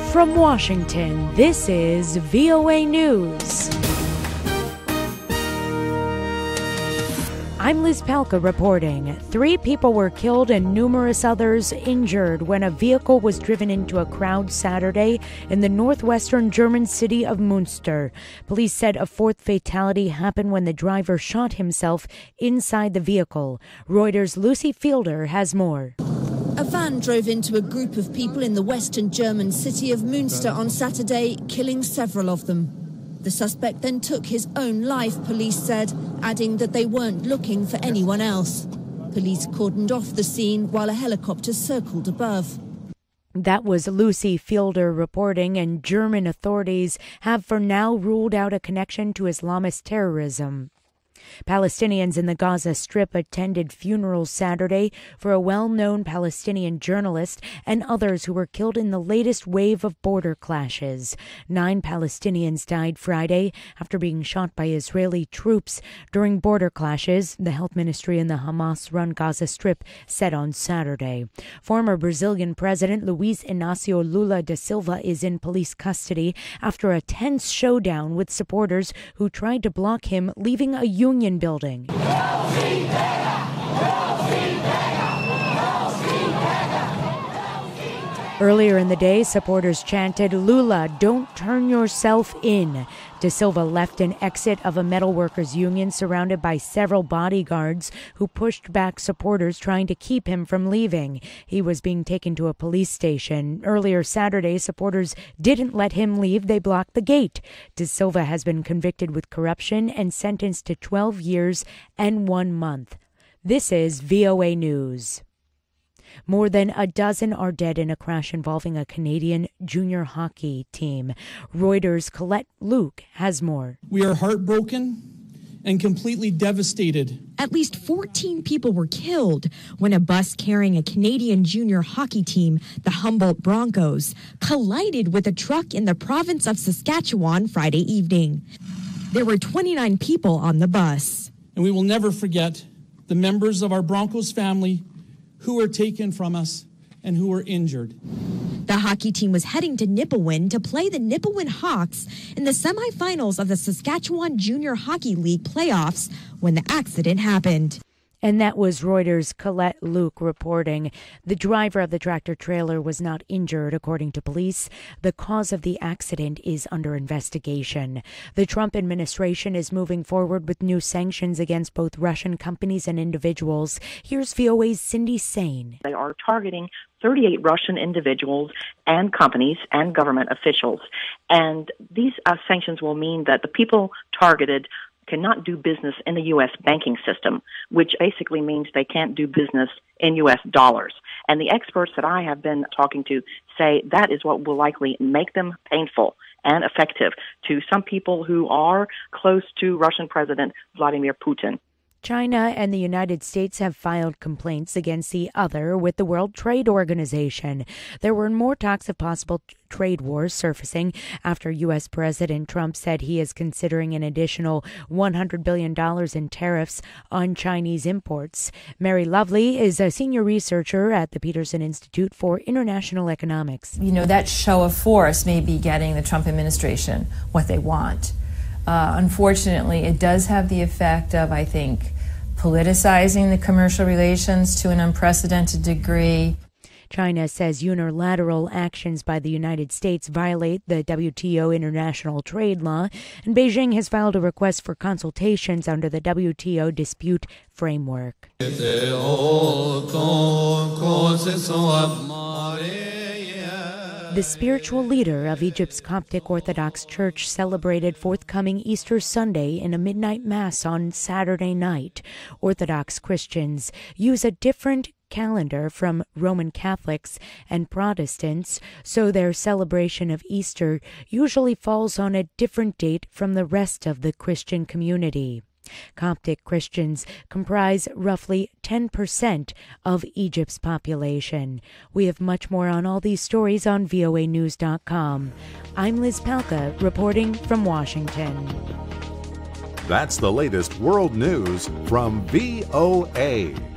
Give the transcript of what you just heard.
From Washington, this is VOA News. I'm Liz Palka reporting. 3 people were killed and numerous others injured when a vehicle was driven into a crowd Saturday in the northwestern German city of Münster. Police said a 4th fatality happened when the driver shot himself inside the vehicle. Reuters Lucy Fielder has more. A van drove into a group of people in the western German city of Münster on Saturday, killing several of them. The suspect then took his own life, police said, adding that they weren't looking for anyone else. Police cordoned off the scene while a helicopter circled above. That was Lucy Fielder reporting, and German authorities have for now ruled out a connection to Islamist terrorism. Palestinians in the Gaza Strip attended funerals Saturday for a well-known Palestinian journalist and others who were killed in the latest wave of border clashes. 9 Palestinians died Friday after being shot by Israeli troops during border clashes, the health ministry in the Hamas-run Gaza Strip said on Saturday. Former Brazilian President Luiz Inácio Lula da Silva is in police custody after a tense showdown with supporters who tried to block him leaving a union building. Earlier in the day, supporters chanted, "Lula, don't turn yourself in." Da Silva left an exit of a metalworkers union surrounded by several bodyguards who pushed back supporters trying to keep him from leaving. He was being taken to a police station. Earlier Saturday, supporters didn't let him leave. They blocked the gate. Da Silva has been convicted with corruption and sentenced to 12 years and 1 month. This is VOA News. More than a dozen are dead in a crash involving a Canadian junior hockey team. Reuters' Colette Luke has more. We are heartbroken and completely devastated. At least 14 people were killed when a bus carrying a Canadian junior hockey team, the Humboldt Broncos, collided with a truck in the province of Saskatchewan Friday evening. There were 29 people on the bus. And we will never forget the members of our Broncos family who were taken from us and who were injured. The hockey team was heading to Nipawin to play the Nipawin Hawks in the semifinals of the Saskatchewan Junior Hockey League playoffs when the accident happened. And that was Reuters' Colette Luke reporting. The driver of the tractor-trailer was not injured, according to police. The cause of the accident is under investigation. The Trump administration is moving forward with new sanctions against both Russian companies and individuals. Here's VOA's Cindy Sain. They are targeting 38 Russian individuals and companies and government officials. And these sanctions will mean that the people targeted cannot do business in the U.S. banking system, which basically means they can't do business in U.S. dollars. And the experts that I have been talking to say that is what will likely make them painful and effective to some people who are close to Russian President Vladimir Putin. China and the United States have filed complaints against the other with the World Trade Organization. There were more talks of possible trade wars surfacing after U.S. President Trump said he is considering an additional $100 billion in tariffs on Chinese imports. Mary Lovely is a senior researcher at the Peterson Institute for International Economics. You know, that show of force may be getting the Trump administration what they want. Unfortunately, it does have the effect of, I think, politicizing the commercial relations to an unprecedented degree. China says unilateral actions by the United States violate the WTO international trade law, and Beijing has filed a request for consultations under the WTO dispute framework. The spiritual leader of Egypt's Coptic Orthodox Church celebrated forthcoming Easter Sunday in a midnight mass on Saturday night. Orthodox Christians use a different calendar from Roman Catholics and Protestants, so their celebration of Easter usually falls on a different date from the rest of the Christian community. Coptic Christians comprise roughly 10% of Egypt's population. We have much more on all these stories on voanews.com. I'm Liz Palka, reporting from Washington. That's the latest world news from VOA.